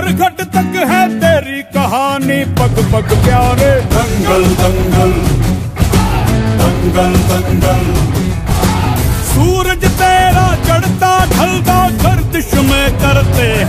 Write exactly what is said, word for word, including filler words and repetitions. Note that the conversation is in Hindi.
नरघट तक है तेरी कहानी, पग पग प्यारे। दंगल दंगल दंगल दंगल, सूरज तेरा चढ़ता ढलता गर्दिश में करते